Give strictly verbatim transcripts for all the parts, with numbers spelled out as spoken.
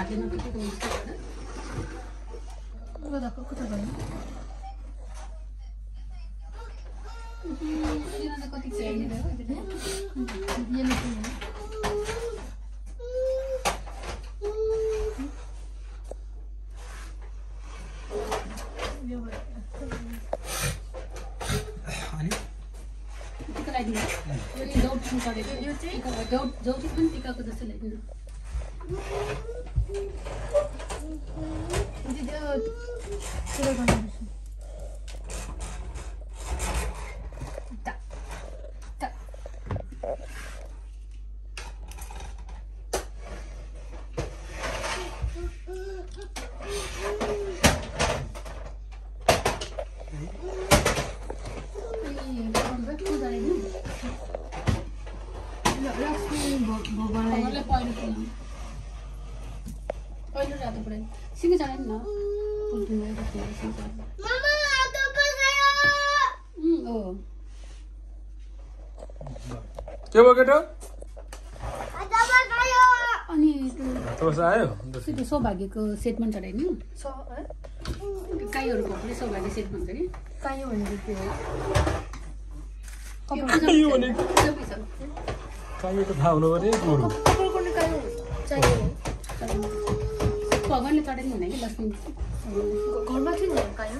हातले नपिटेको हुन्छ कता कता भयो यहाँ कति चाहिने भयो यसले जौटी पनि टिकाको जस्तो ल्याइदिनु पहिलो रातो पढाइ सिँगै चढाइ न के भयो केटो अनि त्यो आयो त्यो सौभाग्यको सेट पनि चढाइदिनु काईहरू भएकोले सौभाग्य सेट भन्छ कि कायो भनेको के हो कायो भनेको कायो त थाहा हुनु पर्यो गुरु कपाल गर्ने कायो चाहियो भगवानले चढाइदिनु हुने कि लक्ष्मी घरमा थियो नि कायो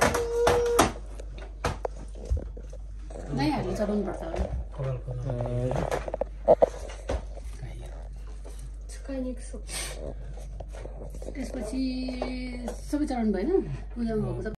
नयाँहरूले चढाउनु पर्छ होला त्यसपछि सबै चढाउनु भएन पूजामा भएको